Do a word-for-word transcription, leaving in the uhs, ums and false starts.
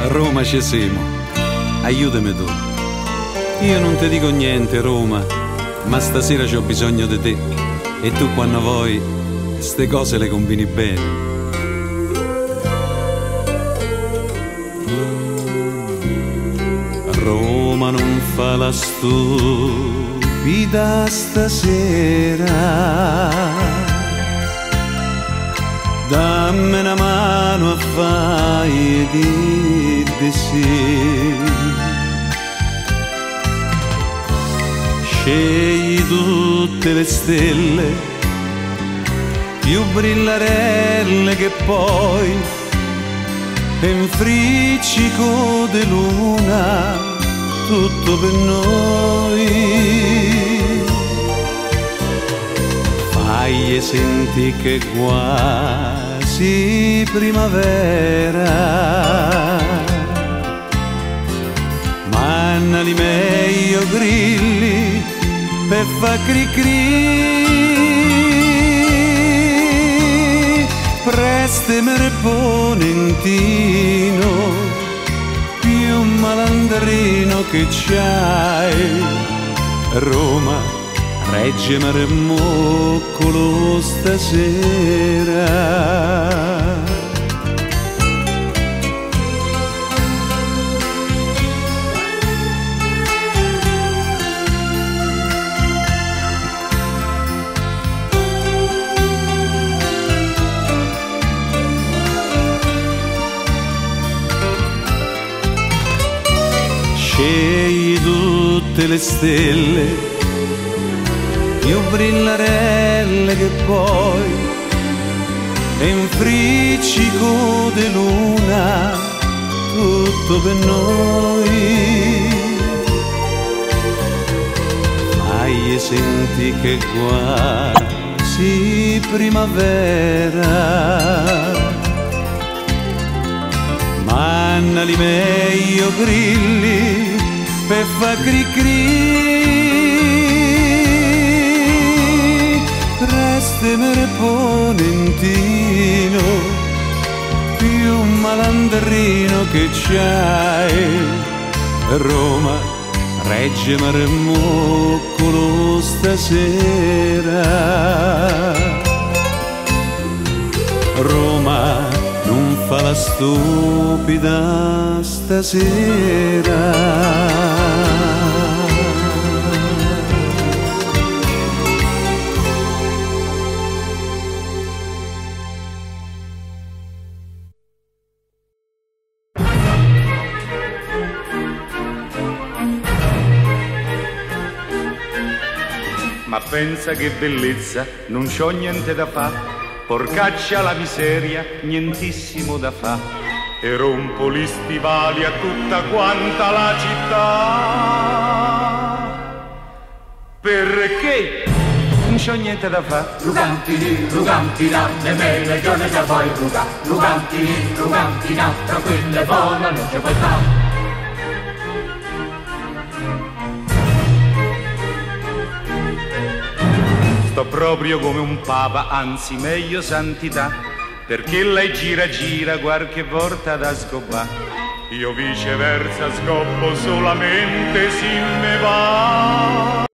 Roma ci siamo, aiutami tu. Io non ti dico niente, Roma, ma stasera c'ho bisogno di te. E tu quando vuoi, ste cose le combini bene. Roma non fa la stupida stasera, dammi una mano a fare di, di sì. Scegli tutte le stelle più brillarelle che poi, e un friccico di luna tutto per noi. Fai senti che quasi primavera, mannali meglio grilli per fa cri cri, prestami il ponentino più malandrino che c'hai. Roma, reggimi il moccolo stasera. Scegli tutte le stelle più brillarelle che poi, e un friccico di luna tutto per noi. Fai senti che quasi primavera, mannali meglio grilli per fa cri cri, prestami il ponentino più malandrino che c'hai. Roma, reggimi il moccolo stasera. Roma non fa la stupida stasera. Ma pensa che bellezza, non c'ho niente da fa', porcaccia la miseria, nientissimo da fa', e rompo gli stivali a tutta quanta la città. Perché non c'ho niente da fa'. Ruganti, ruganti, da, nemmeno giorno già poi ruga. Ruganti, ruganti, da, tranquillo e buono, non c'è puoi fare. Sto proprio come un papa, anzi meglio santità, perché lei gira gira qualche volta da scoppà. Io viceversa scoppo solamente se me va.